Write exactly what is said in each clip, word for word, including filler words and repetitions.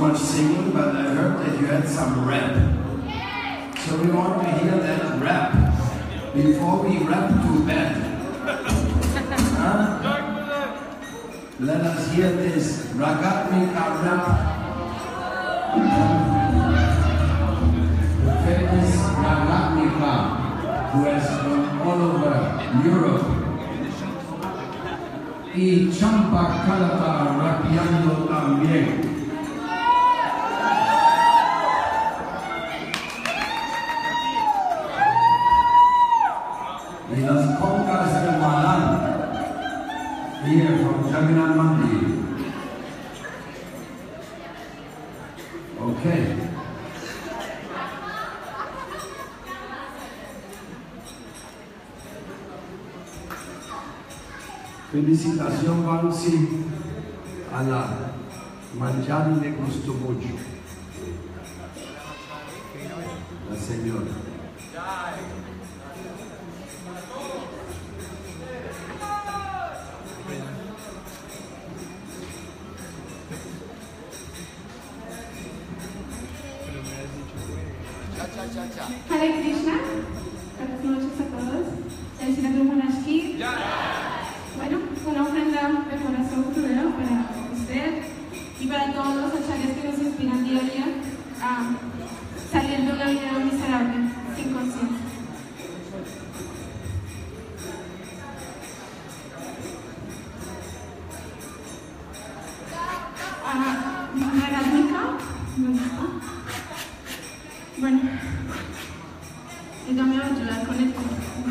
much singing, but I heard that you had some rap. So we want to hear that rap before we rap to bed. Huh? Let us hear this Ragatmika rap. The famous Ragatmika, who has gone all over Europe. Y Champa Kalata rapeando también. Y las congas de Malán, here from Jagannath Mandir. Okay. Felicitación, Bansi, a la Manjari le gustó mucho. La señora. Hare Krishna, buenas noches a todos. El Sri Maharaj Ki. Bueno, una ofrenda de corazón primero para usted y para todos los acharyas que nos inspiran día a día a salir de una vida miserable, sin conciencia. Ragatmika, ¿dónde está? Bueno, ella me va a ayudar con esto.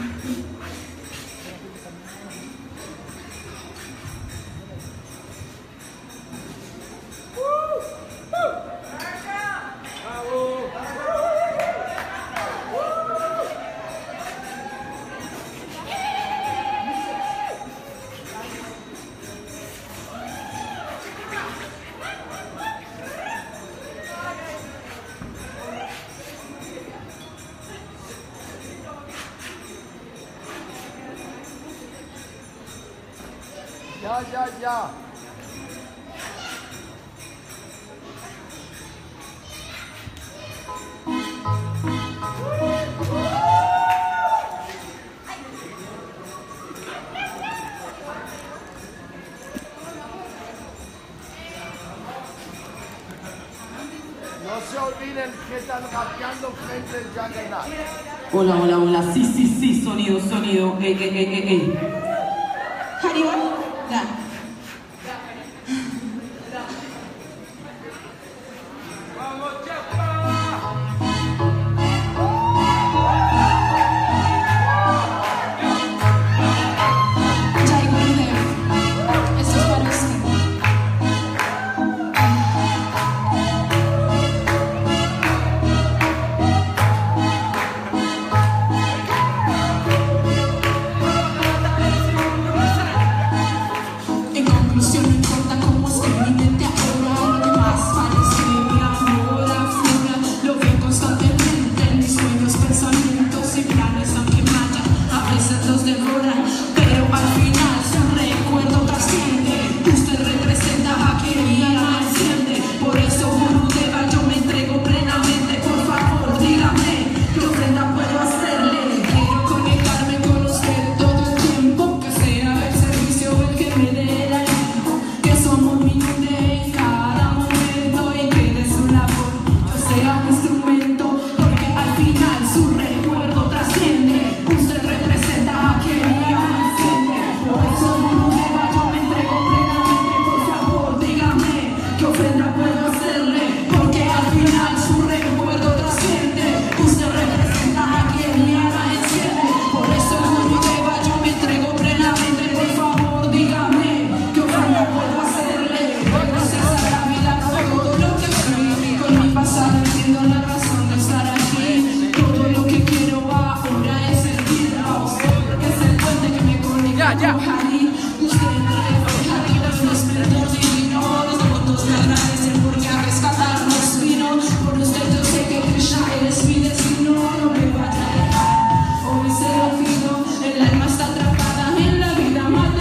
Ya, ya, ya. No se olviden que están rapeando frente al Jagannath. Hola, hola, hola. Sí, sí, sí. Sonido, sonido. Ey, ey, ey, ey, ey. Haribol. Ya.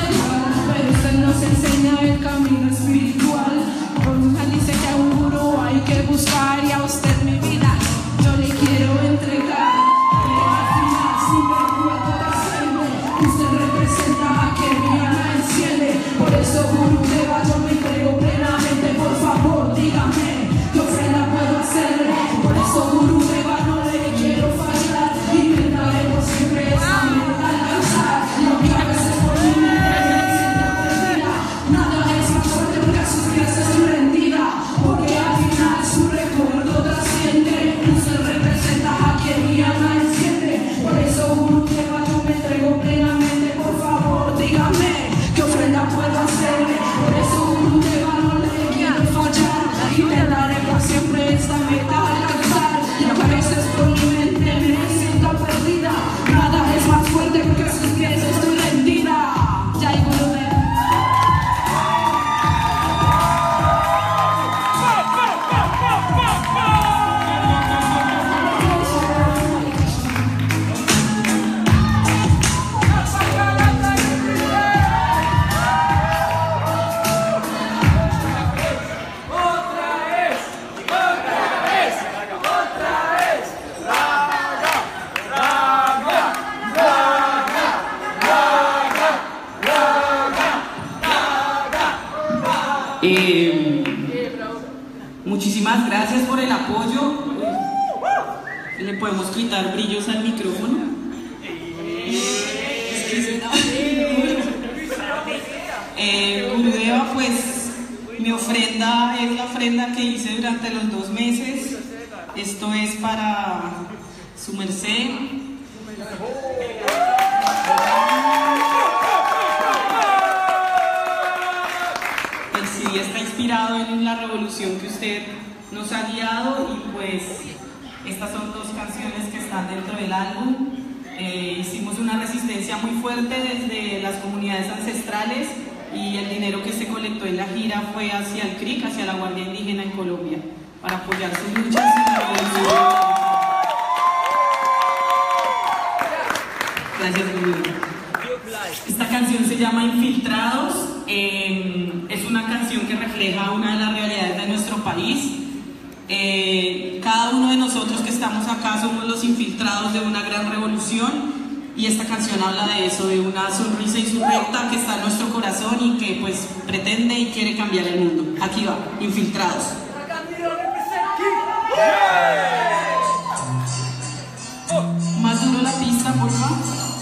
Nos enseña el camino espiritual. Dice que a un gurú hay por el apoyo. Le podemos quitar brillos al micrófono. Eh, Gurudeva, pues mi ofrenda es la ofrenda que hice durante los dos meses. Esto es para su merced. El C D está inspirado en la revolución que usted nos ha guiado y pues estas son dos canciones que están dentro del álbum. Eh, hicimos una resistencia muy fuerte desde las comunidades ancestrales y el dinero que se colectó en la gira fue hacia el C R I C, hacia la Guardia Indígena en Colombia, para apoyar sus luchas y la revolución. Gracias, Guillermo. Esta canción se llama Infiltrados. Eh, es una canción que refleja una de las realidades de nuestro país. Eh, cada uno de nosotros que estamos acá somos los infiltrados de una gran revolución y esta canción habla de eso, de una sonrisa insurrecta que está en nuestro corazón y que pues pretende y quiere cambiar el mundo. Aquí va, Infiltrados. Más duro la pista, por favor.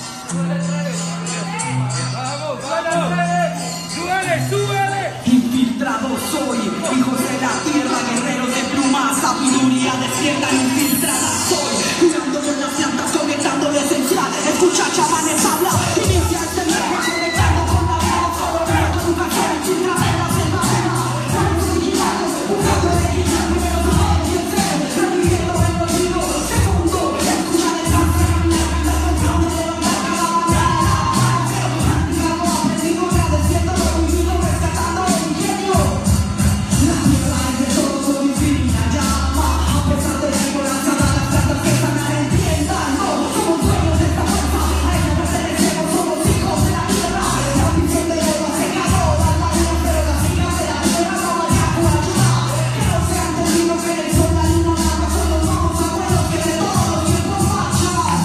¡Súbele, súbele! Infiltrados soy, hijos de la tierra, guerreros de plumas, sabiduría despierta, infiltrada soy, curando con las plantas, conectando lo esencial, escucha chamanes habla, inicia este viaje, conectando con la vida, solo vida, con educación, infiltrada en la selva, estamos vigilados, buscando el equilibrio, primero no hay quien se, reviviendo el olvido, segundo, escucha el desastre, la canción de levantar cada bandera, practicando, aprendido, agradeciendo lo vivido, rescatando el ingenio. La tierra es de todos, lo divina llama. A pesar de la ignorancia de las plantas que sanan, entiéndanlo. Somos dueños de esta fuerza, a ella pertenecemos, somos hijos de la tierra. La visión de oro hace calor a la luz, pero las hijas de la tierra no vayan por ayuda. Que no se han entendido que en el sol la luna nada son los nuevos abuelos que de todos los tiempos marchan.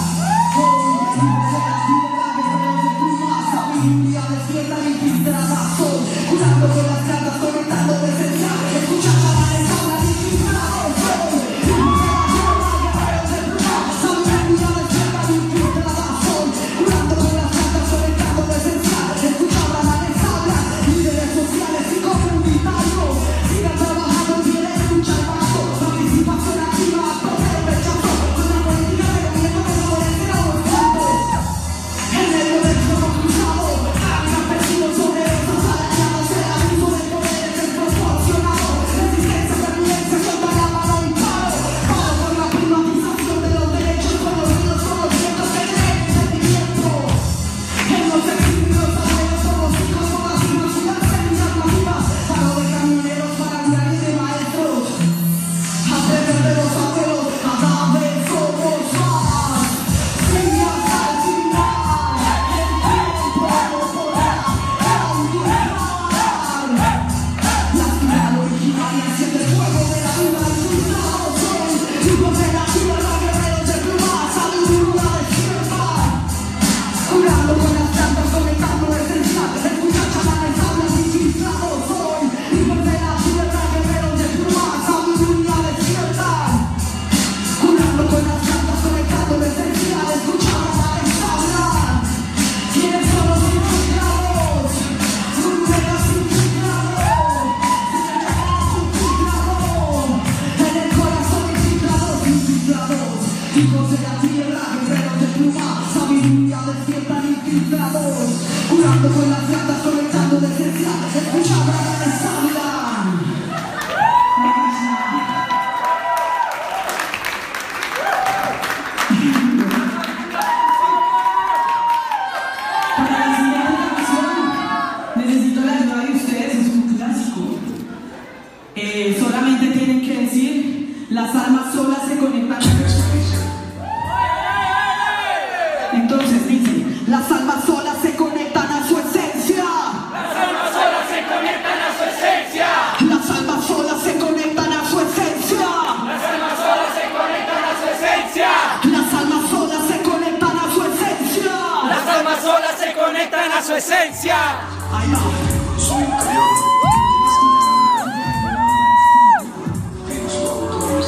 Hijos de la tierra, guerreros de plumas, sabiduría despierta, infiltrada soy, curando con las plantas, conectando de esencia, escucha chamanes hablan, infiltrados soy, hijos de la tierra, guerreros de plumas, sabiduría despierta, infiltrada soy, curando con las plantas, conectando de esencia, escucha chamanes hablan, líderes sociales y comunitarios, sigan trabajando, tienen lucha al paso, participación activa, poder el rechazo, una política de gobierno que favorece a los cuerpos. En el gobierno no cruzado, caminan vecinos sobre estos arañados, el abuso del poder es desproporcionado, resistencia, permanencia, contra la mano y paro, paro por la privatización de los derechos, con los ríos, con los vientos que creen sentimiento. En los exilios, abuelos, son los hijos, con las hijas, unas semillas masivas, paro de camioneros, para y de maestros, aprender de los abuelos, cada vez somos más, semillas al final. Curando con las plantas, conectando esencial, escucha chamanes hablan, infiltrados soy, hijos de la tierra, guerreros de plumas, sabiduría despierta. Curando con las plantas, conectando esencial, escucha chamanes hablan. ¿Quiénes son los infiltrados? Gurudeva's infiltrados, infiltrados, en el corazón infiltrados, infiltrados, hijos de la tierra, guerreros de plumas, sabiduría despierta, infiltrados, curando con las plantas, conectando de esencia, escucha chamanes hablan. Para la siguiente canción necesito la ayuda de ustedes, es un clásico. Eh, solamente tienen que decir, las almas solas se conectan. Entonces dice, las almas solas se conectan a su esencia. Las almas solas se conectan a su esencia. Las almas solas se conectan a su esencia. Las almas solas se conectan a su esencia. Las almas solas se conectan a su esencia. Las almas solas se conectan a su esencia. Ahí va. Soy interior. Tienes su autoridad.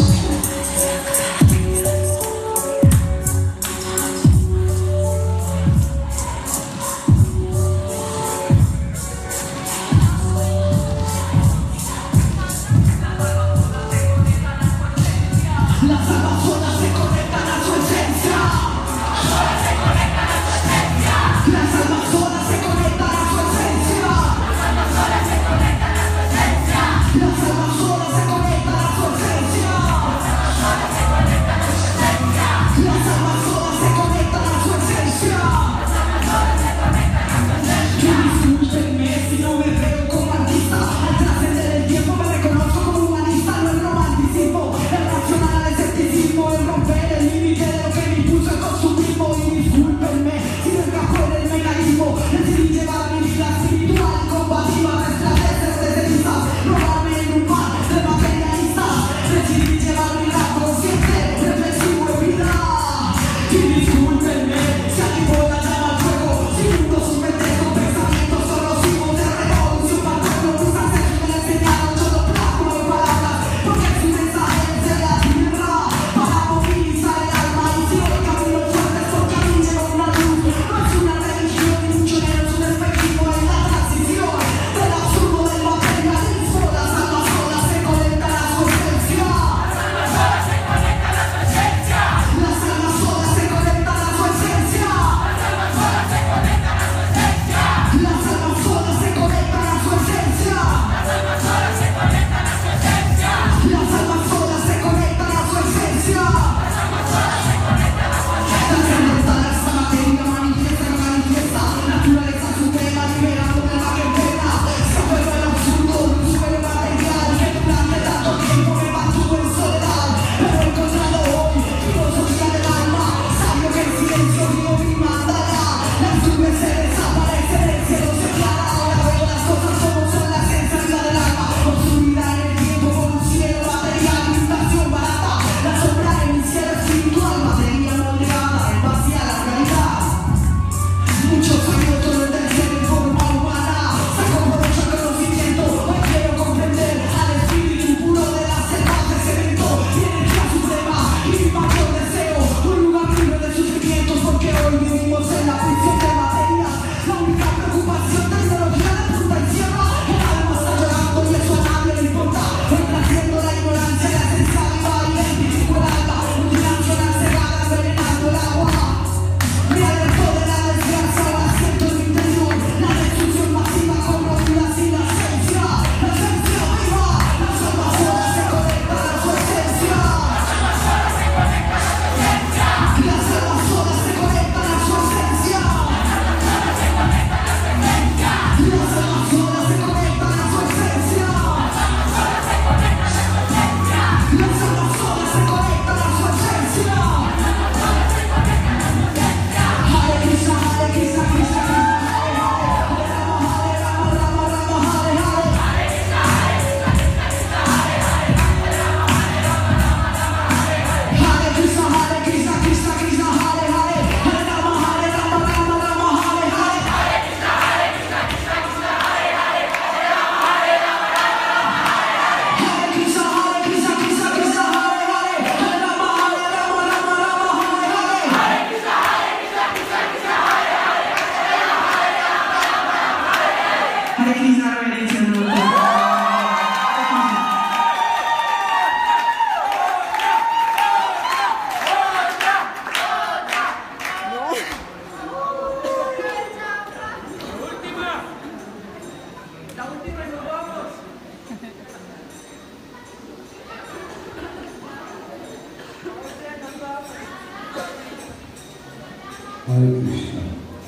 Hare Krishna.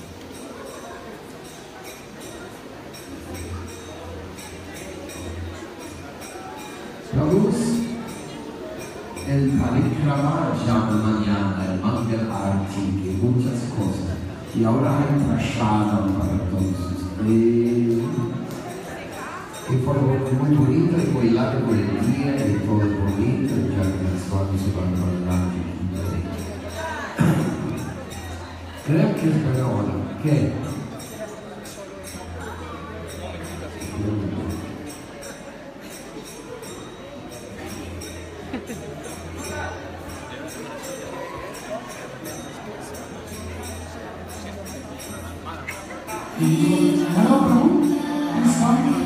Prabhus, el parikrama llama mañana, el Mangal Arti, que muchas cosas. Y ahora hay prashadam para todos ustedes. Que fue muy bonito y muy largo el día y todo bonito, ya que las cosas se van a hablar. Creo que es bueno ahora. ¿Qué? Hello, Prabhu. Please come.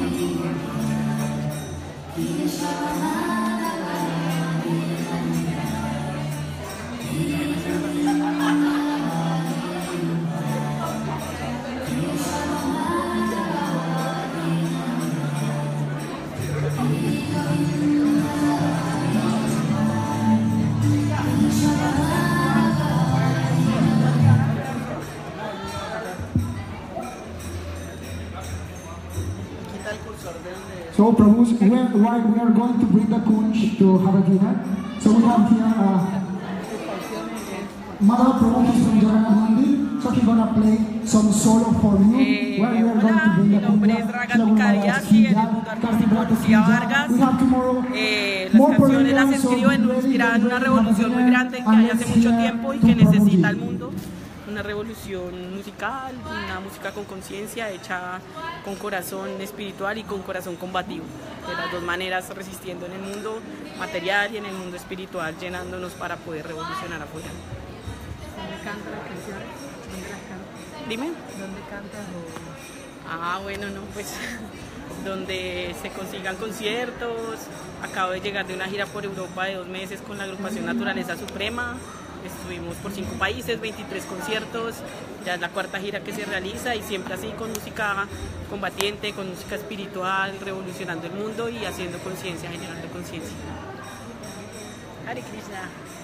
So, Prabhus, we are, we are going to bring the kunj to have a dinner. So we have here uh, Madhav Prabhu is from Jagannath Mandir, so he's gonna play some solo for you. Eh, where we are hola, going to bring mi the nombre kunja. es Ragat Mikariaki, en el mundo artístico Lucía Vargas. We have tomorrow Eh, las more canciones las Peruvians, so escribo en, be ready, inspiradas en get una ready, revolución muy have a grande que dinner, hay and hace let's mucho hear tiempo y to que necesita Prabhuji. el mundo. Una revolución musical, una música con conciencia, hecha con corazón espiritual y con corazón combativo. De las dos maneras, resistiendo en el mundo material y en el mundo espiritual, llenándonos para poder revolucionar afuera. ¿Dónde canta la canción? ¿Dónde la canta? Dime. ¿Dónde cantas? O... Ah, bueno, no, pues donde se consigan conciertos. Acabo de llegar de una gira por Europa de dos meses con la agrupación Naturaleza Suprema. Estuvimos por cinco países, veintitrés conciertos, ya es la cuarta gira que se realiza y siempre así con música combatiente, con música espiritual, revolucionando el mundo y haciendo conciencia, generando conciencia. Hare Krishna.